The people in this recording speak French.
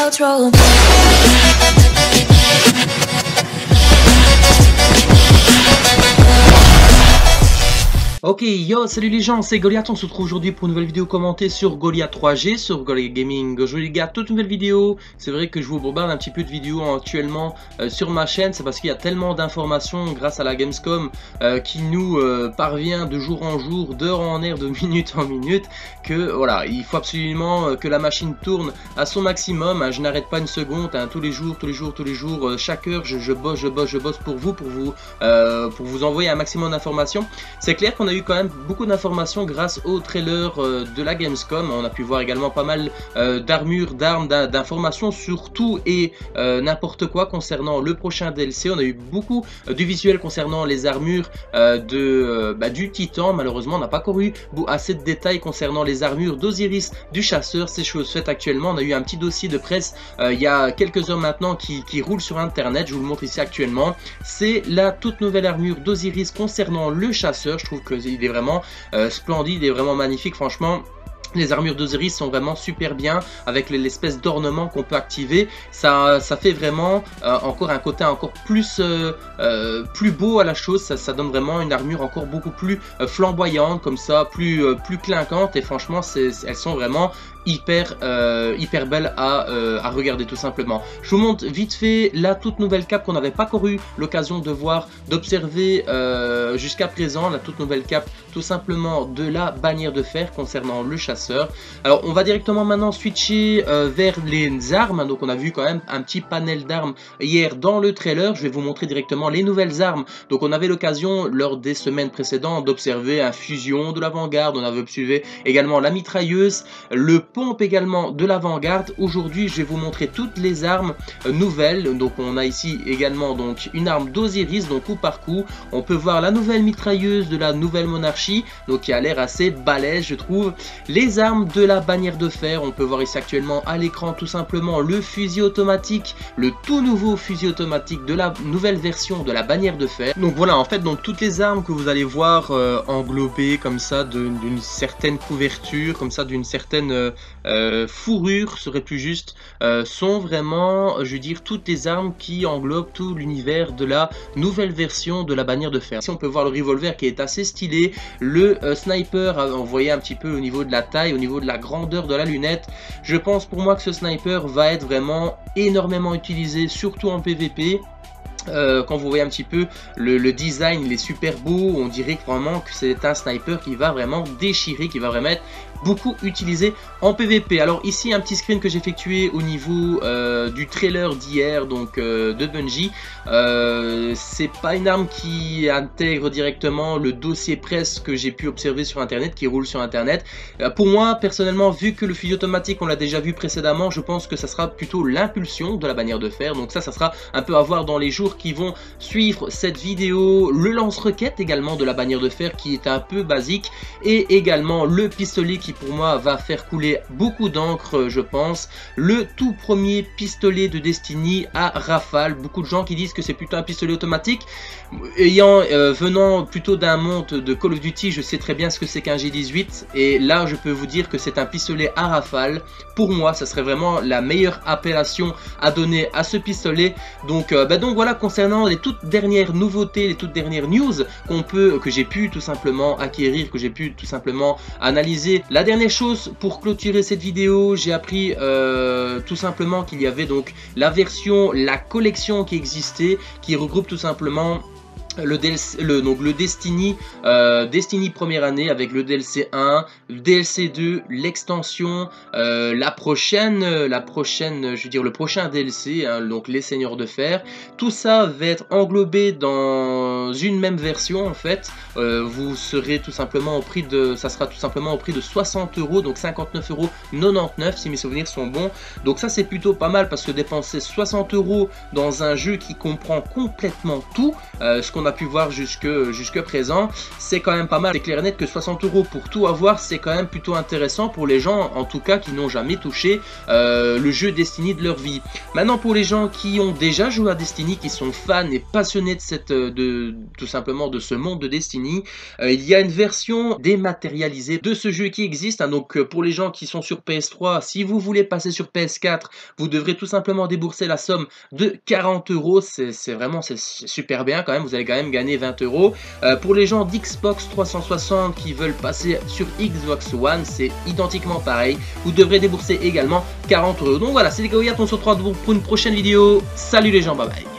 outro. Ok, yo, salut les gens, c'est Goliath, on se retrouve aujourd'hui pour une nouvelle vidéo commentée sur Goliath 3G, sur Goliath Gaming. Aujourd'hui les gars, toute nouvelle vidéo. C'est vrai que je vous bombarde un petit peu de vidéos actuellement sur ma chaîne, c'est parce qu'il y a tellement d'informations grâce à la Gamescom qui nous parvient de jour en jour, d'heure en heure, de minute en minute, que voilà, il faut absolument que la machine tourne à son maximum, hein. Je n'arrête pas une seconde, hein, tous les jours, chaque heure, je bosse pour vous envoyer un maximum d'informations. C'est clair qu'on a eu quand même beaucoup d'informations grâce au trailer de la Gamescom. On a pu voir également pas mal d'armures, d'armes, d'informations sur tout et n'importe quoi concernant le prochain DLC. On a eu beaucoup du visuel concernant les armures du Titan. Malheureusement, on n'a pas encore eu assez de détails concernant les armures d'Osiris, du chasseur. C'est chose faite actuellement. On a eu un petit dossier de presse il y a quelques heures maintenant qui roule sur internet. Je vous le montre ici actuellement. C'est la toute nouvelle armure d'Osiris concernant le chasseur. Je trouve qu'il est vraiment splendide, il est vraiment magnifique, franchement. Les armures d'Osiris sont vraiment super bien avec l'espèce d'ornement qu'on peut activer. Ça fait vraiment encore un côté encore plus beau à la chose. Ça donne vraiment une armure encore beaucoup plus flamboyante, comme ça, plus clinquante. Et franchement, elles sont vraiment hyper belle à regarder tout simplement. Je vous montre vite fait la toute nouvelle cape qu'on n'avait pas encore eu l'occasion de voir, d'observer jusqu'à présent, la toute nouvelle cape tout simplement de la bannière de fer concernant le chasseur. Alors on va directement maintenant switcher vers les armes. Donc on a vu quand même un petit panel d'armes hier dans le trailer. Je vais vous montrer directement les nouvelles armes. Donc on avait l'occasion lors des semaines précédentes d'observer un fusion de l'avant-garde. On avait observé également la mitrailleuse, le pompe également de l'avant-garde. Aujourd'hui je vais vous montrer toutes les armes nouvelles. Donc on a ici également donc une arme d'Osiris, donc coup par coup. On peut voir la nouvelle mitrailleuse de la nouvelle monarchie, donc qui a l'air assez balèze je trouve. Les armes de la bannière de fer, on peut voir ici actuellement à l'écran tout simplement le fusil automatique, le tout nouveau fusil automatique de la nouvelle version de la bannière de fer. Donc voilà, en fait, donc toutes les armes que vous allez voir englobées comme ça d'une certaine couverture, comme ça d'une certaine fourrure serait plus juste, sont vraiment, je veux dire, toutes les armes qui englobent tout l'univers de la nouvelle version de la bannière de fer. Ici on peut voir le revolver qui est assez stylé, le sniper, on voyait un petit peu au niveau de la taille, au niveau de la grandeur de la lunette. Je pense pour moi que ce sniper va être vraiment énormément utilisé, surtout en PVP. Quand vous voyez un petit peu le design, il est super beau, on dirait vraiment que c'est un sniper qui va vraiment déchirer, qui va vraiment être beaucoup utilisé en PVP. Alors ici un petit screen que j'ai effectué au niveau du trailer d'hier, donc de Bungie. C'est pas une arme qui intègre directement le dossier presse que j'ai pu observer sur internet, qui roule sur internet. Pour moi personnellement, vu que le fusil automatique on l'a déjà vu précédemment, je pense que ça sera plutôt l'impulsion de la bannière de fer. Donc ça sera un peu à voir dans les jours qui vont suivre cette vidéo. Le lance-roquette également de la bannière de fer qui est un peu basique, et également le pistolet qui pour moi va faire couler beaucoup d'encre je pense. Le tout premier pistolet de Destiny à rafale. Beaucoup de gens qui disent que c'est plutôt un pistolet automatique. Venant plutôt d'un monde de Call of Duty, je sais très bien ce que c'est qu'un G18, et là je peux vous dire que c'est un pistolet à rafale. Pour moi ça serait vraiment la meilleure appellation à donner à ce pistolet. Donc voilà, concernant les toutes dernières nouveautés, les toutes dernières news que j'ai pu tout simplement acquérir, que j'ai pu tout simplement analyser. La dernière chose pour clôturer cette vidéo, j'ai appris tout simplement qu'il y avait donc la collection qui existait, qui regroupe tout simplement le Destiny première année avec le DLC 1, le DLC 2, l'extension, la prochaine, je veux dire le prochain DLC, hein, donc les Seigneurs de Fer. Tout ça va être englobé dans une même version en fait. Vous serez tout simplement au prix de, ça sera tout simplement au prix de 60 €, donc 59,99 € si mes souvenirs sont bons. Donc ça c'est plutôt pas mal parce que dépenser 60 € dans un jeu qui comprend complètement tout, ce qu'on a pu voir jusque présent, c'est quand même pas mal. C'est clair et net que 60 € pour tout avoir, c'est quand même plutôt intéressant pour les gens, en tout cas qui n'ont jamais touché le jeu Destiny de leur vie. Maintenant, pour les gens qui ont déjà joué à Destiny, qui sont fans et passionnés tout simplement de ce monde de Destiny, il y a une version dématérialisée de ce jeu qui existe, hein. Donc pour les gens qui sont sur PS3, si vous voulez passer sur PS4, vous devrez tout simplement débourser la somme de 40 €. C'est super bien quand même, vous allez quand même gagner 20 €. Pour les gens d'Xbox 360 qui veulent passer sur Xbox One, c'est identiquement pareil, vous devrez débourser également 40 €. Donc voilà, c'est les Goliaths, on se retrouve pour une prochaine vidéo. Salut les gens, bye bye.